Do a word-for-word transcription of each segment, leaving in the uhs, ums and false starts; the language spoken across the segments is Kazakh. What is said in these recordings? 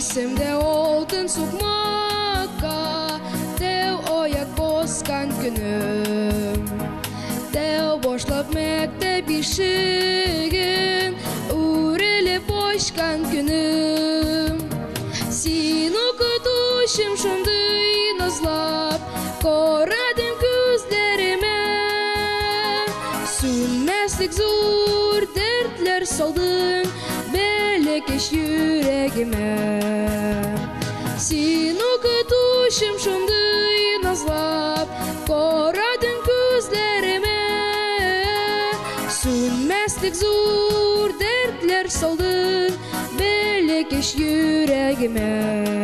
Есімде олтын сұқмаққа, Деу ояқ босқан күнім. Деу бошлап мектеп ішігін, Үреліп ашқан күнім. Сен оқытушым шымды назлап, Қорадым көздеріме. Сүнмәстік зор дәртлер салдың, Бәлекеш жүрегіме. Сен оқытушым шымды назлап, Қорадым көздеріме. Сүнмәстік зор дәртлер салдың, Бәлекеш жүрегіме.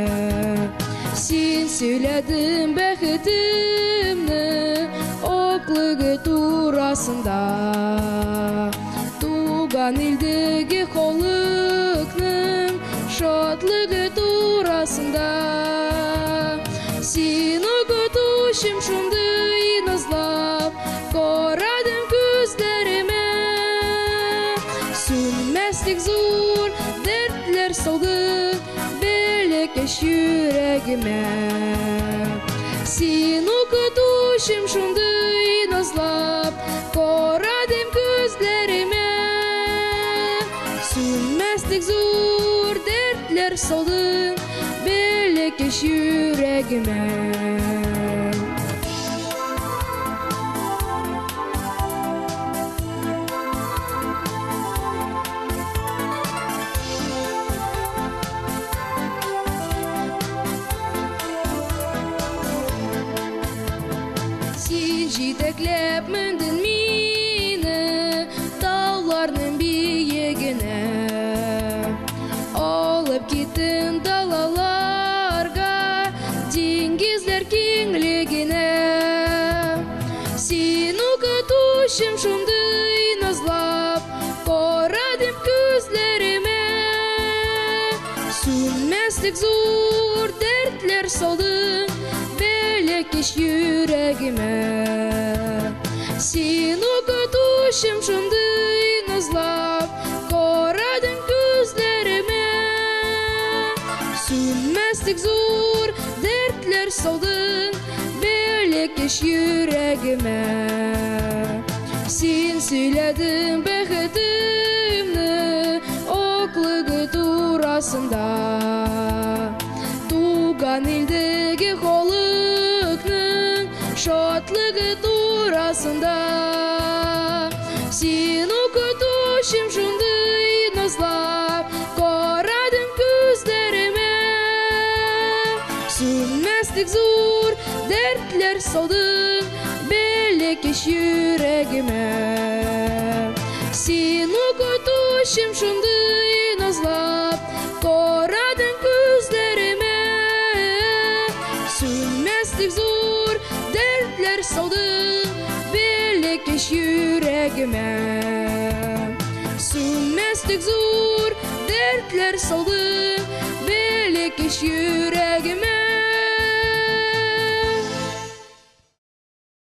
Сен сөйләдің бәхетімні, Оқлығы турасында. Туған елдегі қолықның, Шотлығы турасында. Сен оқытушым шымды назлап, Қорадым көздеріме. Сүнмәстік зор дәртлер салды, Бәлекеш жүрегіме. Сен оқытушым шымды назлап, Қорадым көздеріме. Сүнмәстік зор дәртлер салды, Бәлекеш жүрегіме. Сен жетеклеп міндің мені, Тауларның биігіне. Алып кеттің далаларға, Деңгізлер кеңлігіне. Сен оқытушым шымды назлап, Қорадым көздеріме. Сүнмәстік зор дәртлер салдың, Бәлекеш жүрегіме. Сен оқытушым шымды назлап, Қорадым көздеріме. Сүнмәстік зор дәртлер салдың, Бәлекеш жүрегіме. Сен сөйләдің бәхетімні, Оқлығы турасында. Туған елдегі қолықның, Шотлығы турасында. Сен оқытушым шымды назлап, Қорадым көздеріме. Сүнмәстік зор дәртлер салдың, Бәлекеш жүрегіме. Сен оқытушым шымды назлап, Қорадым көздеріме. Сүнмәстік зор дәртлер салдың, Бәлекеш жүрегіме. Сүнмәстік зор дәртлер салдың, Бәлекеш жүрегіме.